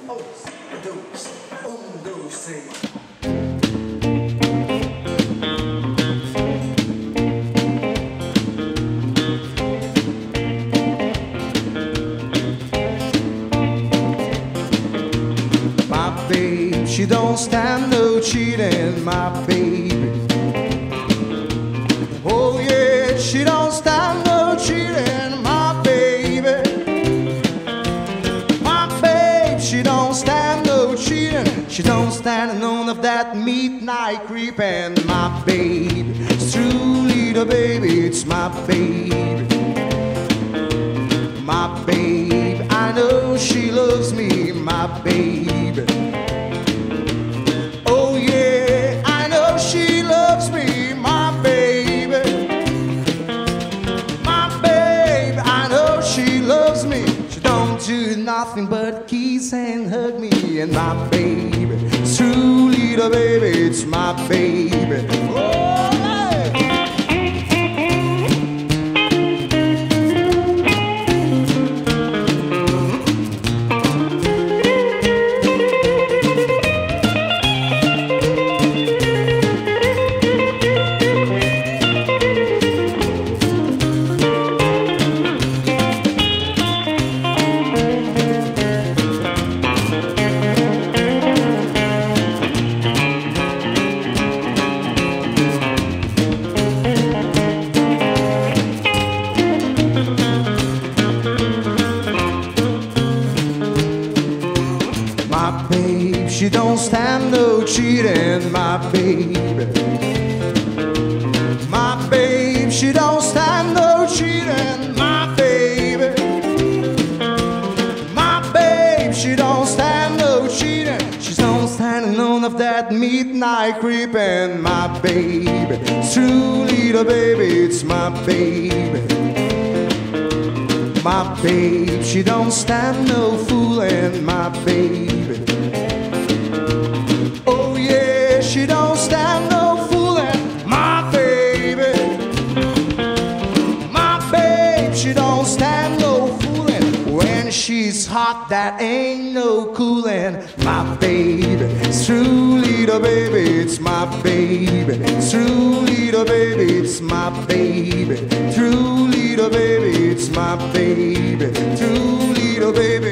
My babe, she don't stand no cheating, my baby. Oh yeah, she don't stand no cheating, my baby. My babe, she don't stand no cheating. She don't stand none of that midnight creeping, my baby. It's truly the baby, it's my baby. My babe, I know she loves me, my baby. Oh yeah, I know she loves me, my baby. My babe, I know she loves me. She don't do nothing but kiss and hug me. And my baby, it's truly the baby, it's my baby. Oh, my babe, she don't stand no cheating, my baby. My babe, she don't stand no cheating, my baby. My babe, she don't stand no cheating. She don't stand none of that midnight creeping, my baby. It's truly the baby, it's my baby. My babe, she don't stand no fooling, my baby. Oh yeah, she don't stand no fooling, my baby. My babe, she don't stand no fooling. When she's hot, that ain't no cooling, my baby. It's truly the baby, it's my baby. It's truly the baby, it's my baby. Truly the baby, it's my baby. Truly the baby.